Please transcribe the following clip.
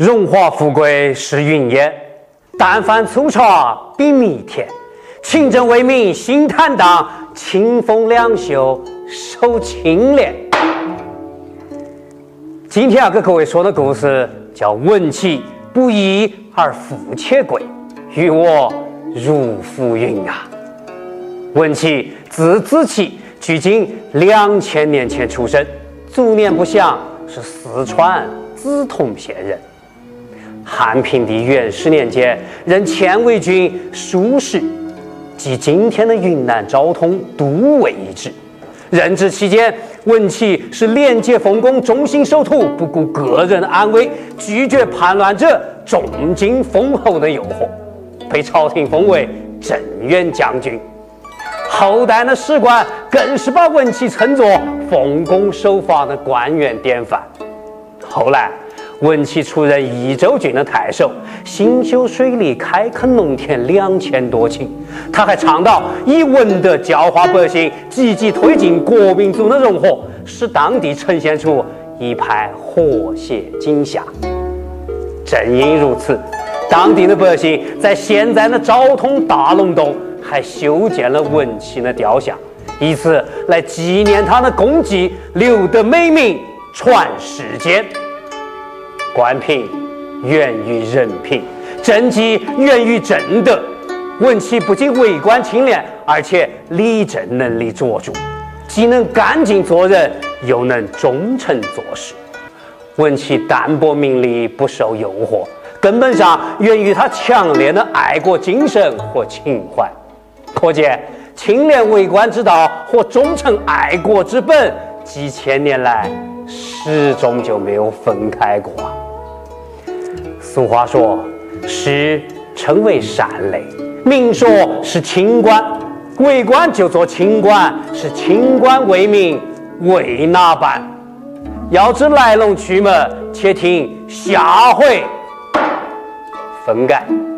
荣华富贵是云烟，但凡粗茶比蜜甜。勤政为民心坦荡，清风两袖手清廉。今天要给各位说的故事叫“闻其不义而富且贵，于我如浮云”啊。闻其字子期，距今2000年前出生，卒年不详，是四川梓潼县人。汉平帝元10年间，任前卫军书史，即今天的云南昭通都尉一职。任职期间，闻其是廉洁奉公、忠心守土，不顾个人安危，拒绝叛乱者重金封侯的诱惑，被朝廷封为镇远将军。后代的史官更是把闻其称作奉公守法的官员典范。后来，闻其出任益州郡的太守，兴修水利，开垦农田2000多顷。他还倡导以文德教化百姓，积极推进国民族的融合，使当地呈现出一派和谐景象。正因如此，当地的百姓在现在的昭通大龙洞还修建了闻其的雕像，以此来纪念他的功绩，留得美名传世间。官品源于人品，政绩源于正德。闻其不仅为官清廉，而且理政能力卓著，既能干净做人，又能忠诚做事。闻其淡泊名利，不受诱惑，根本上源于他强烈的爱国精神和情怀。可见清廉为官之道和忠诚爱国之本，几千年来始终就没有分开过。俗话说，士称为善类，民说是清官，为官就做清官，是清官为民，为哪般？要知来龙去脉，且听下回分解。